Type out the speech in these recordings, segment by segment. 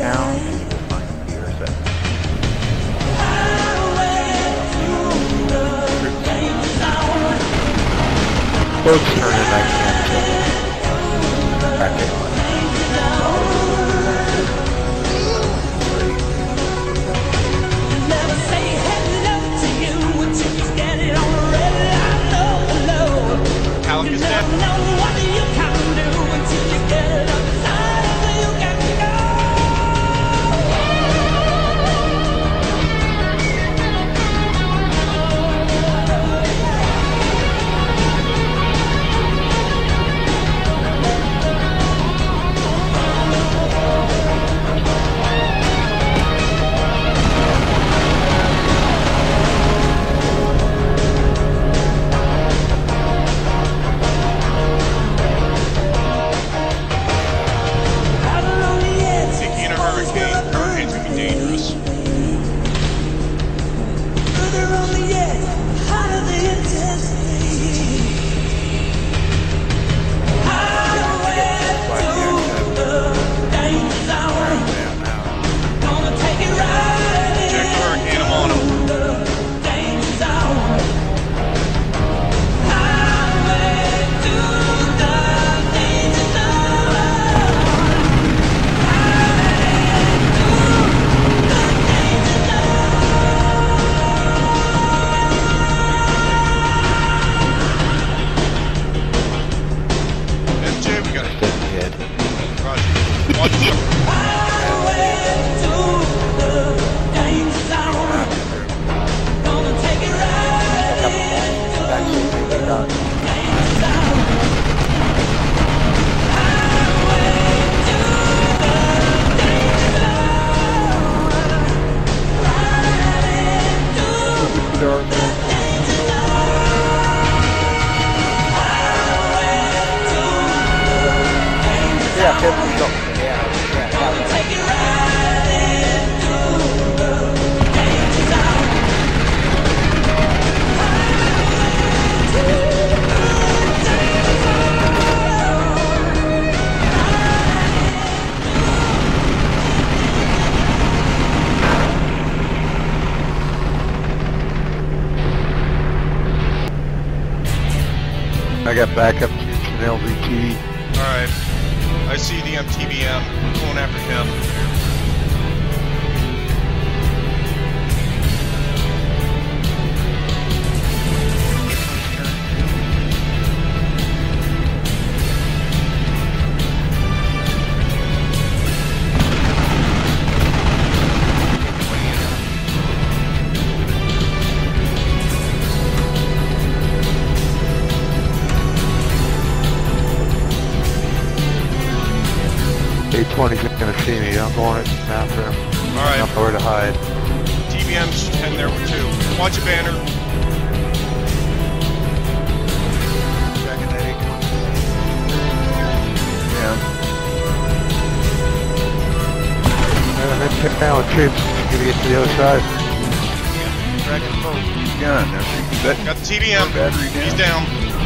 down, my computer set. Boats turning, I can't back it. Alec is dead. I got backup to an LVT. Alright. I see the MTBM. We're going after him. A-20's gonna see me. I'm going after him. Alright. I don't know where to hide. TBM's heading there with two. Watch a banner. Second egg. Yeah. Now it's troops. Gonna get to the other side. Dragon boat. Gun. Got the TBM. Battery down. He's down.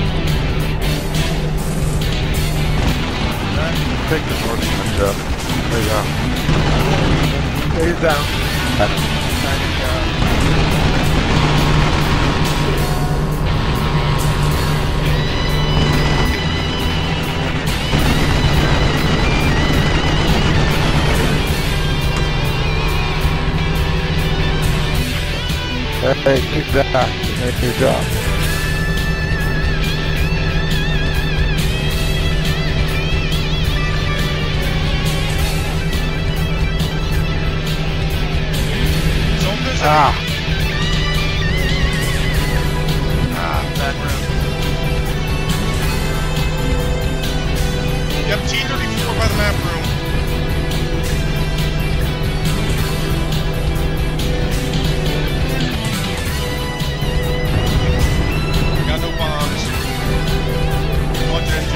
Take the horseman's up. There you go. He's down. Hey, keep that. Good job. Ah, back room. Yep, T-34 by the map room. Got no bombs. Watch NJ.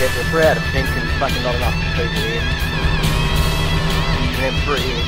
Yeah, we're 3 out of 10 can fucking not enough people here. And then 3 here.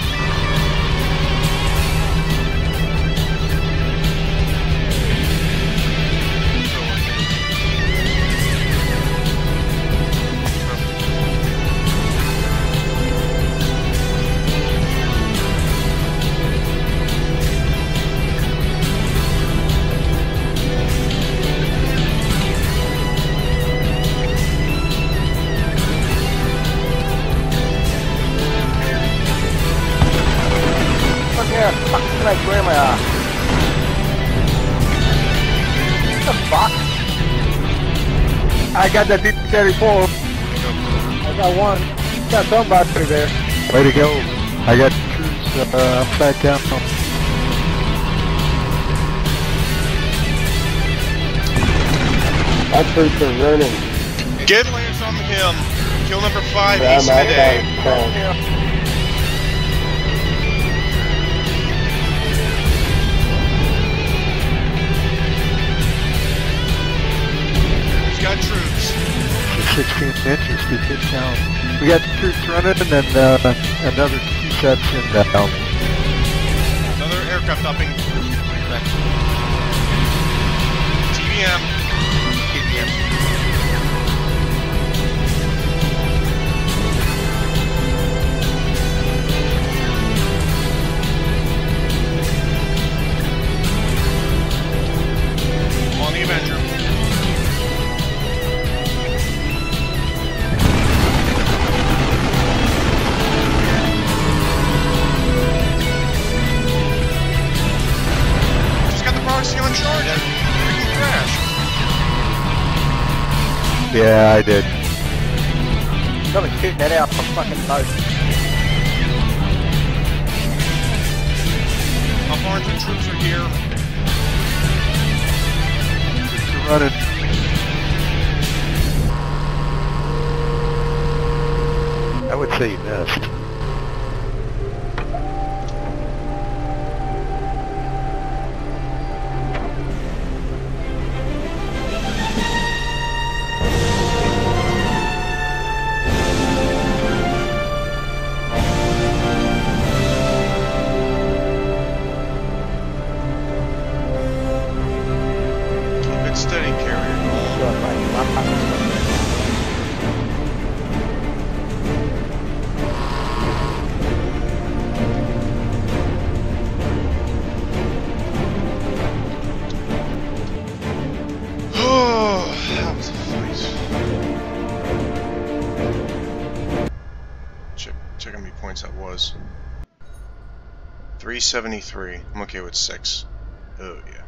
Where am I at? What the fuck? I got that D-34. I got one. Got somebody there. Way to go. I got troops upside down. Our troops are running. Get Lance on him. Kill number 5, East Mid-A. Got troops. 16 inches, keep it down. We got the troops running and then another 2 sets in down. Another aircraft upping. TBM. TBM. On the Avenger. Yeah, I did. Someone's shooting that out from fucking boat. How far into troops are here? Troops are running. I would say you missed. Steady, carrier. Oh, that was a fight. Check how many points that was. 373. I'm okay with 6. Oh yeah.